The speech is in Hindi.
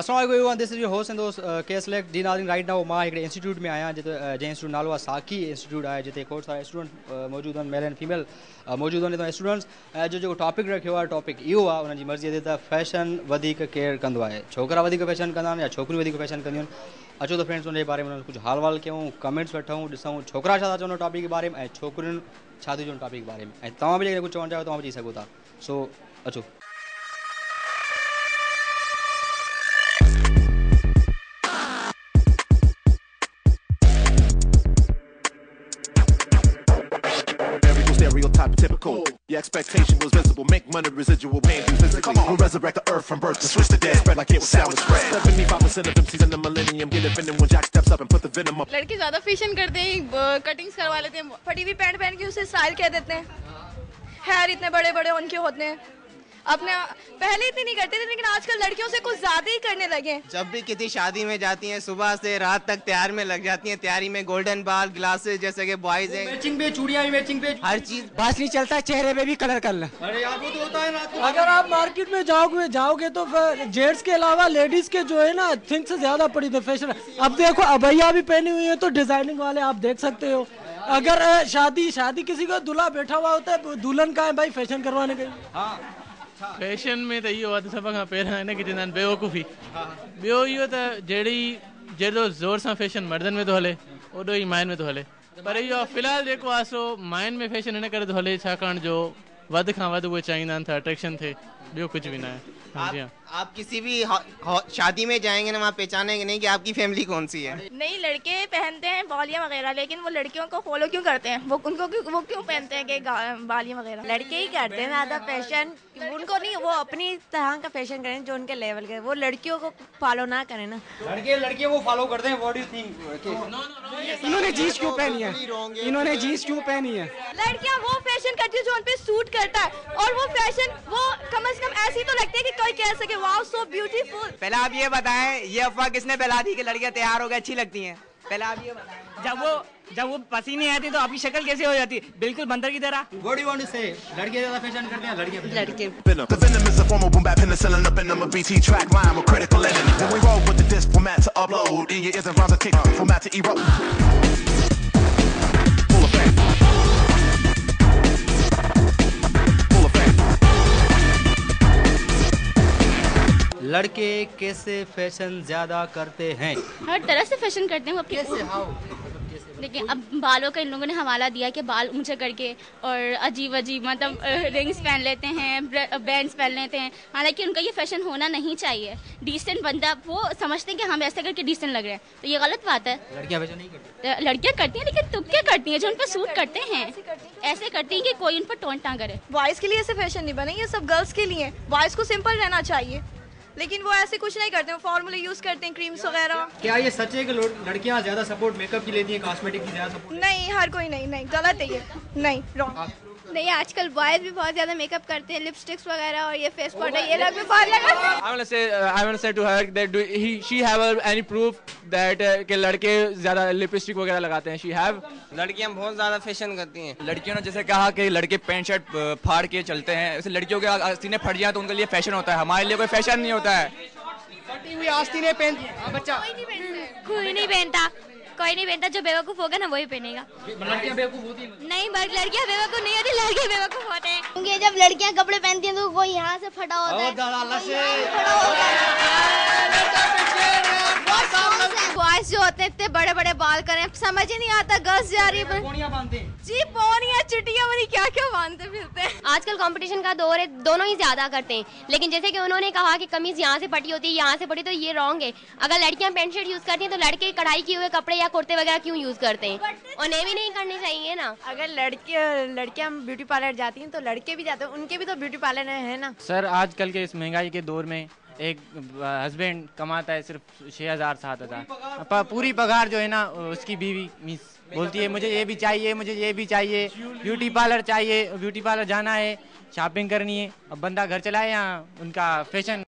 अस्सलाम वालेकुम everyone, this is your host and दोस्त केस लेक डी नाज़रीन। राइट नाउ मां हिकिड़े इंस्टीट्यूट में आया जिते जंहिं इंस्टीट्यूट नालो आहे साकी इंस्टीट्यूट आहे, जिते खोड़ सारा स्टूडेंट मौजूद आहिनि, मेल एंड फीमेल मौजूद आहिनि। स्टूडेंट्स जो जेको टॉपिक रखियो आहे, टॉपिक इहो आहे उन्हनि जी मर्ज़ी ते त फैशन वधीक केयर कंदो आहे, छोकिरा वधीक फैशन कंदा आहिनि या छोकिरियूं वधीक फैशन कंदियूं आहिनि। अचो त फ्रेंड्स उनजे बारे में कुझु हाल वाल कयूं, कमेंट्स वठूं, ॾिसूं छोकिरा छा था चवनि टॉपिक के बारे में ऐं छोकिरियुनि छा थी चवनि टॉपिक के बारे में, ऐं तव्हां बि जेकॾहिं कुझु चवणु चाहियो तव्हां बि चई सघो था। सो अचो। Stereotype typical. Your expectation was visible. Make money, residual pain do physically. We'll resurrect the earth from birth to switch the dead. Spread like it was salad spread. 75% of MCs in the millennium get offended when Jack steps up and put the venom up. लड़के ज्यादा फैशन करते हैं, कटिंग्स करवा लेते हैं, फटी हुई पैंट पहन के उसे स्टाइल कह देते हैं, हेयर इतने बड़े बड़े उनके होते हैं। अपने पहले इतने नहीं करते थे, लेकिन आजकल लड़कियों से कुछ ज्यादा ही करने लगे। जब भी किसी शादी में जाती हैं, सुबह से रात तक तैयार में लग जाती हैं। तैयारी में गोल्डन बाल, ग्लासेस, जैसे कि बॉयज हैं, मैचिंग पे चूड़ियां, मैचिंग पे हर चीज। बस नहीं चलता चेहरे पे भी कलर कर ला। अरे यार वो तो होता है ना। अगर आप मार्केट में जाओगे तो जेंट्स के अलावा लेडीज के जो है ना थिंक से ज्यादा पड़ी थे फैशन। अब देखो अबैया भी पहनी हुई है तो डिजाइनिंग वाले आप देख सकते हो। अगर शादी किसी का दूल्हा बैठा हुआ होता है, दुल्हन का है भाई फैशन करवाने के। हाँ फैशन में तो इहो आहे, सभ खां पहिरियों हिन खे चवंदा आहिनि बेवकूफ़ी। ॿियो इहो त जहिड़ो ज़ोर सां फैशन मर्दनि में थो हले, ओॾो ई मायुनि में थो हले। पर इहो फ़िलहालु जेको आहे सो मायुनि में फैशन हिन करे थो हले छाकाणि जो वधि खां वधि उहे चाहींदा आहिनि त अट्रैक्शन थिए, ॿियो कुझु बि न आहे। आप किसी भी शादी में जाएंगे ना, वहाँ पहचानेंगे नहीं कि आपकी फैमिली कौन सी है। नहीं, लड़के पहनते हैं बालियां वगैरह, लेकिन वो लड़कियों को फॉलो क्यों करते हैं? वो क्यों पहनते हैं कि बालियां वगैरह? लड़के ही करते हैं ज्यादा फैशन, उनको नहीं, वो अपनी तरह का फैशन करें जो उनके लेवल के, वो लड़कियों को फॉलो ना करें ना। लड़के वो फॉलो करते हैं। What do you think? इन्होंने जीन्स क्यों पहनी है? इन्होंने जीन्स क्यों पहनी है? लड़कियां वो फैशन करती है जो उन पे सूट करता है, और वो फैशन वो कम से कम ऐसी तो लगती है कि कोई कह सके वाओ सो ब्यूटीफुल। पहले आप ये बताएं, ये अफवाह किसने फैला दी कि लड़कियां तैयार हो गए अच्छी लगती हैं? पहले आप ये बताएं। जब वो पसीने आती तो आपकी शक्ल कैसे हो जाती? बिल्कुल बंदर की तरह। What do you want to say? लड़के ज्यादा फैशन करते हैं, लड़कियां? The venom is a form of boom bap penicillin up in them a BT track line with critical ending. When we roll with the disc format to upload, in your ears and rhymes a kick format to erupt. Full effect. Full effect. लड़के कैसे फैशन ज्यादा करते हैं? हर तरह से फैशन करते हैं वो अपनी। लेकिन अब बालों का इन लोगों ने हवाला दिया कि बाल ऊंचे करके और अजीब मतलब रिंग्स पहन लेते हैं, बैंड्स पहन लेते हैं। हालांकि उनका ये फैशन होना नहीं चाहिए। डिसेंट बंदा वो समझते हैं कि हम ऐसे करके डिसेंट लग रहे हैं, तो ये गलत बात है। लड़कियां फैशन नहीं करती? लड़कियां करती हैं, लेकिन तुक्के करती हैं जो उन पर सूट करते हैं। ऐसे करती हैं कि कोई उन पर टोंट ना करे। बॉयज के लिए ऐसे फैशन नहीं बने, ये सब गर्ल्स के लिए। बॉयज को सिंपल रहना चाहिए, लेकिन वो ऐसे कुछ नहीं करते हैं, फॉर्मूले यूज करते हैं, क्रीम्स वगैरह। क्या ये सच है कि लड़कियां ज्यादा सपोर्ट मेकअप की लेती हैं, कॉस्मेटिक की ज्यादा सपोर्ट? नहीं, हर कोई नहीं, गलत है ये, नहीं, रॉन्ग। नहीं, आजकल बॉयज भी बहुत ज्यादा मेकअप करते हैं, लिपस्टिक्स वगैरह और ये फेस पाउडर ये लोग भी बहुत लगाते हैं। I want to say to her that she have any proof that कि लड़के ज्यादा लिपस्टिक वगैरह लगाते हैं? She have। लड़कियां बहुत ज्यादा फैशन करती हैं। लड़कियों ने जैसे कहा कि लड़के पैंट शर्ट फाड़ के चलते हैं, ऐसे लड़कियों के सीने फट जाए तो उनके लिए फैशन होता है, हमारे लिए कोई फैशन नहीं होता है। फटी हुई आस्तीनें पहनती है बच्चा? कोई नहीं पहनता, कोई नहीं पहनता। जो बेवकूफ होगा ना वही पहनेगा। लड़कियां बेवकूफ होती नहीं, लड़कियां बेवकूफ नहीं होती, लड़के बेवकूफ होते हैं। क्योंकि जब लड़कियां कपड़े पहनती हैं तो कोई यहाँ से फटा होता है। बॉयज जो होते हैं इतने बड़े बड़े बाल करें, समझ ही नहीं आता। गर्ल्स जा रही है जी, पोनिया चिटिया वाली क्या क्या बांधते फिरते हैं। आजकल कंपटीशन का दौर है, दोनों ही ज्यादा करते हैं। लेकिन जैसे कि उन्होंने कहा कि कमीज यहाँ से फटी होती है, यहाँ से फटी, तो ये रॉन्ग है। अगर लड़कियां पैंट शर्ट यूज करती हैं तो लड़के कढ़ाई किए हुए कपड़े या कुर्ते वगैरह क्यों यूज करते हैं? उन्हें भी नहीं करने चाहिए ना। अगर लड़कियां ब्यूटी पार्लर जाती हैं तो लड़के भी जाते हैं, उनके भी तो ब्यूटी पार्लर है ना। सर आजकल के इस महंगाई के दौर में एक हस्बैंड कमाता है सिर्फ 6,000 7,000, पूरी पगार जो है ना उसकी बीवी मिस बोलती है मुझे ये भी चाहिए, मुझे ये भी चाहिए, ब्यूटी पार्लर चाहिए, ब्यूटी पार्लर जाना है, शॉपिंग करनी है। अब बंदा घर चलाए या उनका फैशन